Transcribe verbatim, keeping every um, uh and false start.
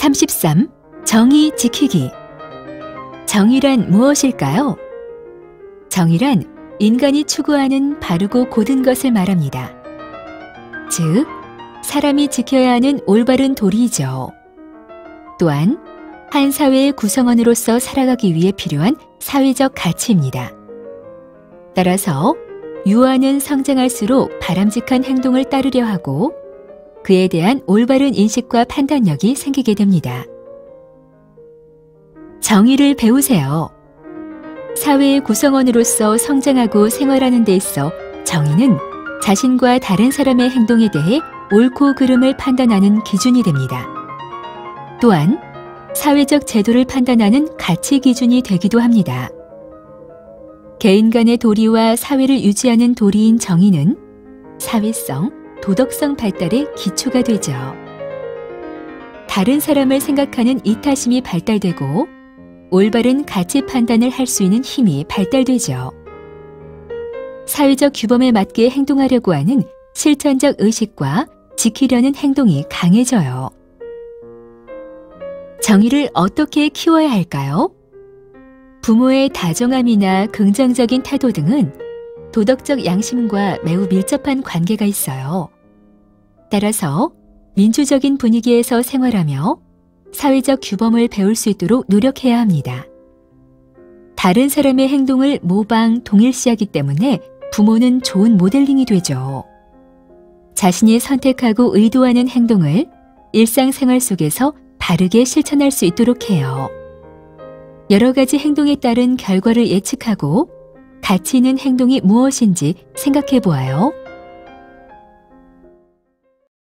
삼십삼. 정의 지키기. 정의란 무엇일까요? 정의란 인간이 추구하는 바르고 고든 것을 말합니다. 즉, 사람이 지켜야 하는 올바른 도리이죠. 또한 한 사회의 구성원으로서 살아가기 위해 필요한 사회적 가치입니다. 따라서 유아는 성장할수록 바람직한 행동을 따르려 하고 그에 대한 올바른 인식과 판단력이 생기게 됩니다. 정의를 배우세요. 사회의 구성원으로서 성장하고 생활하는 데 있어 정의는 자신과 다른 사람의 행동에 대해 옳고 그름을 판단하는 기준이 됩니다. 또한 사회적 제도를 판단하는 가치 기준이 되기도 합니다. 개인 간의 도리와 사회를 유지하는 도리인 정의는 사회성, 도덕성 발달의 기초가 되죠. 다른 사람을 생각하는 이타심이 발달되고 올바른 가치 판단을 할 수 있는 힘이 발달되죠. 사회적 규범에 맞게 행동하려고 하는 실천적 의식과 지키려는 행동이 강해져요. 정의를 어떻게 키워야 할까요? 부모의 다정함이나 긍정적인 태도 등은 도덕적 양심과 매우 밀접한 관계가 있어요. 따라서 민주적인 분위기에서 생활하며 사회적 규범을 배울 수 있도록 노력해야 합니다. 다른 사람의 행동을 모방, 동일시하기 때문에 부모는 좋은 모델링이 되죠. 자신이 선택하고 의도하는 행동을 일상생활 속에서 바르게 실천할 수 있도록 해요. 여러 가지 행동에 따른 결과를 예측하고 가치 있는 행동이 무엇인지 생각해 보아요.